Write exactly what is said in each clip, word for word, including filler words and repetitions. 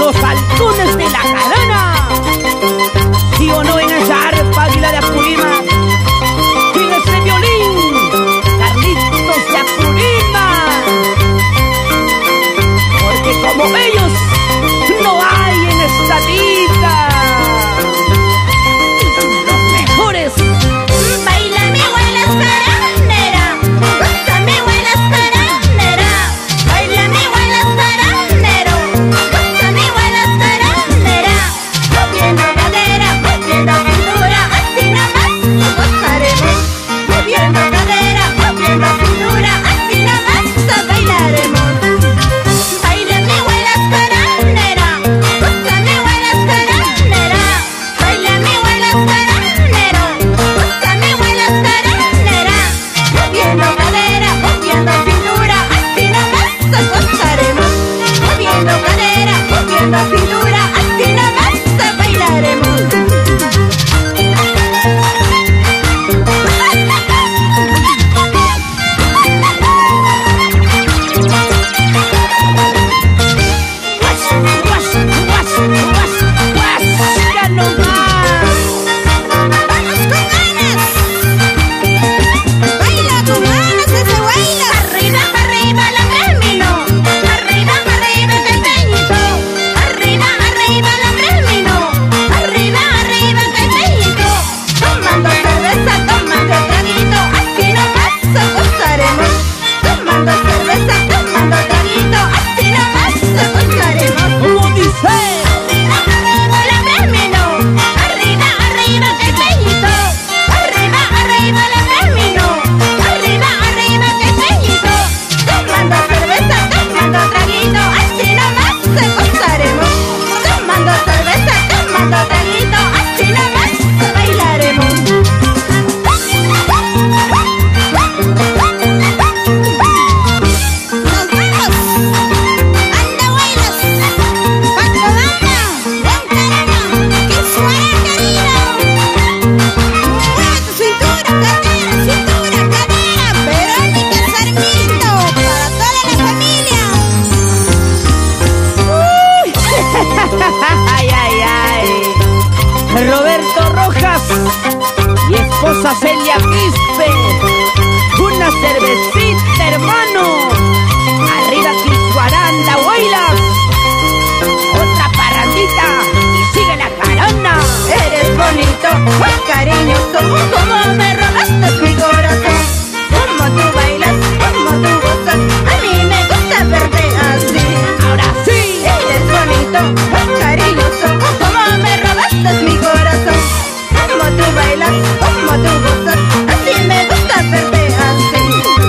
los halcones de la jarana. ¿Sí o no en esa arpa águila de Apurímac? Y en ese violín, Carlitos de Apurímac. Porque como ellos no hay en esta vida. Los mejores. Baila mi abuela zaranera, goza mi abuela zaranera. Baila mi abuela zaranero, goza mi abuela zaranera. Moviendo cadera, moviendo cintura, así nomás nos gozaremos. Moviendo cadera, moviendo cintura, así nomás nos bailaremos. Baila mi abuela zaranera, goza mi abuela zaranera. Baila mi abuela zaranero, goza mi abuela zaranera. Moviendo cadera, moviendo cintura, así nomás nos gozaremos. Moviendo cadera, moviendo cintura, así nomás nos bailaremos. Guas, guas, guas, guas, ya no más. ¡Vamos con ganas! ¡Baila con ganas que se baila! Arriba, arriba la Gremino, arriba, arriba el peñito, arriba, arriba la Gremino, arriba, arriba el peñito. Tomando cerveza, tomando traguito, así nomás nos gozaremos. Tomando cerveza, tomando traguito, así nomás nos gozaremos. Como dice. Arriba, arriba la Gremino, arriba, arriba el peñito, arriba, arriba la Gremino, arriba, arriba el peñito. Tomando cerveza, tomando traguito, así nomás nos gozaremos. Tomando cerveza, tomando traguito, así nomás nos bailaremos. ¡Nos vemos! ¡Anda, abuelos! ¡Paco Banda! ¡Buen caramba! ¡Qué suave, querido! ¡Mueve tu cintura, cadera, cintura, cadera! ¡Verónica Sarmiento! ¡Para toda la familia! Ay, ay, ay. Roberto Rojas y esposa Celia Quispe. Una cervecita, hermano. Arriba Quisguaranda, Huaylas. Otra parrandita y sigue la jarana. Eres bonito, muy cariñoso, como me robaste mi corazón. Como tú bailas, como tú gozas, a mí me gusta verte así. Ahora sí. Eres bonito, muy cariñoso, como me robaste mi corazón. Como tú bailas, como tú gozas, así me gusta verte así.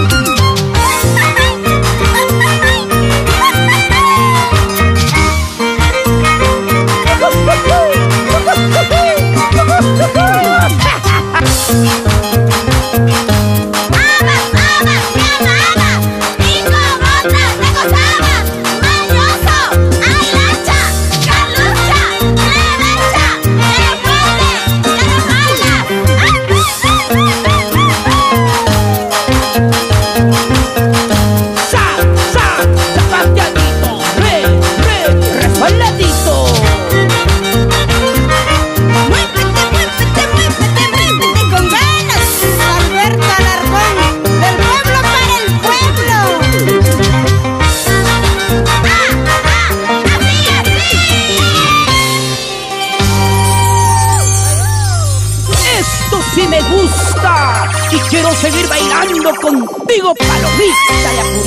Amas, amas, me amabas, cinco botas te gozabas, mañoso, ay lancha, Carlucha, Clemencha, pero fuerte, pero mala. Sa, sa, zapateadito, re, re, resbaladito. Muévete, muévete, muévete, muévete con ganas. Alberto Alarcón, del pueblo para el pueblo. ¡Ah, ah! ¡Así, así! Esto sí me gusta y quiero seguir bailando contigo, palomita de